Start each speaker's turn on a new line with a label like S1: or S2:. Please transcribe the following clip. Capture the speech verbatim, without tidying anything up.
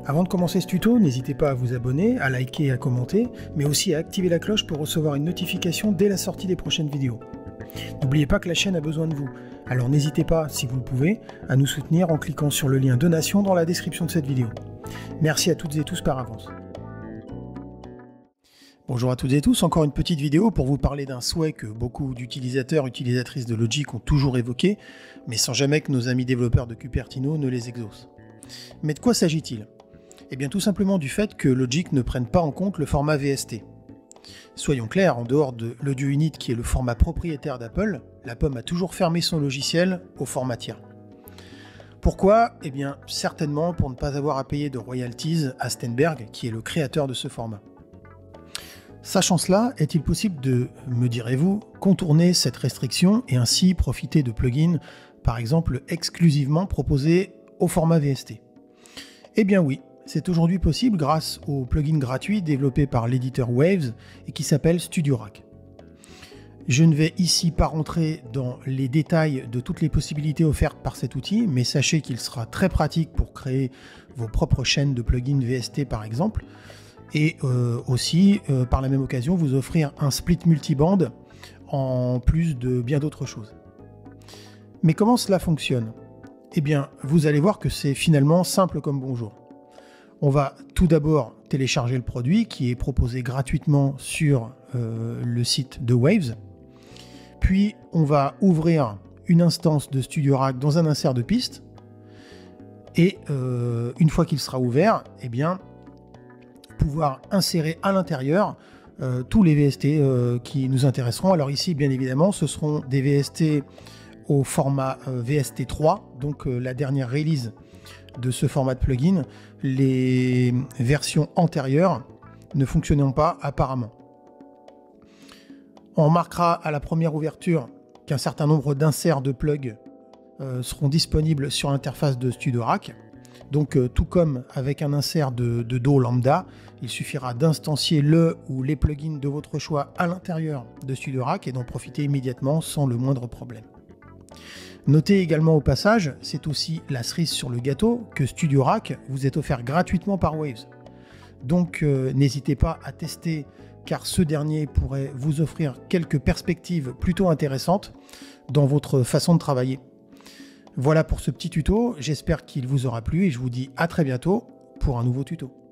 S1: Avant de commencer ce tuto, n'hésitez pas à vous abonner, à liker et à commenter, mais aussi à activer la cloche pour recevoir une notification dès la sortie des prochaines vidéos. N'oubliez pas que la chaîne a besoin de vous, alors n'hésitez pas, si vous le pouvez, à nous soutenir en cliquant sur le lien donation dans la description de cette vidéo. Merci à toutes et tous par avance. Bonjour à toutes et tous, encore une petite vidéo pour vous parler d'un souhait que beaucoup d'utilisateurs et utilisatrices de Logic ont toujours évoqué, mais sans jamais que nos amis développeurs de Cupertino ne les exaucent. Mais de quoi s'agit-il? Eh bien tout simplement du fait que Logic ne prenne pas en compte le format V S T. Soyons clairs, en dehors de l'Audio Unit qui est le format propriétaire d'Apple, la pomme a toujours fermé son logiciel au format tiers. Pourquoi? Eh bien certainement pour ne pas avoir à payer de royalties à Steinberg, qui est le créateur de ce format. Sachant cela, est-il possible de, me direz-vous, contourner cette restriction et ainsi profiter de plugins, par exemple exclusivement proposés au format V S T? Eh bien oui, c'est aujourd'hui possible grâce au plugin gratuit développé par l'éditeur Waves et qui s'appelle StudioRack. Je ne vais ici pas rentrer dans les détails de toutes les possibilités offertes par cet outil, mais sachez qu'il sera très pratique pour créer vos propres chaînes de plugins V S T par exemple, et euh, aussi, euh, par la même occasion, vous offrir un split multiband en plus de bien d'autres choses. Mais comment cela fonctionne? Eh bien, vous allez voir que c'est finalement simple comme bonjour. On va tout d'abord télécharger le produit qui est proposé gratuitement sur euh, le site de Waves. Puis, on va ouvrir une instance de StudioRack dans un insert de piste. Et euh, une fois qu'il sera ouvert, eh bien, pouvoir insérer à l'intérieur euh, tous les V S T euh, qui nous intéresseront. Alors ici, bien évidemment, ce seront des V S T au format euh, V S T trois, donc euh, la dernière release de ce format de plugin. Les versions antérieures ne fonctionnant pas apparemment. On remarquera à la première ouverture qu'un certain nombre d'inserts de plugs euh, seront disponibles sur l'interface de StudioRack. Donc euh, tout comme avec un insert de, de D A W lambda, il suffira d'instancier le ou les plugins de votre choix à l'intérieur de StudioRack et d'en profiter immédiatement sans le moindre problème. Notez également au passage, c'est aussi la cerise sur le gâteau, que StudioRack vous est offert gratuitement par Waves. Donc euh, n'hésitez pas à tester car ce dernier pourrait vous offrir quelques perspectives plutôt intéressantes dans votre façon de travailler. Voilà pour ce petit tuto, j'espère qu'il vous aura plu et je vous dis à très bientôt pour un nouveau tuto.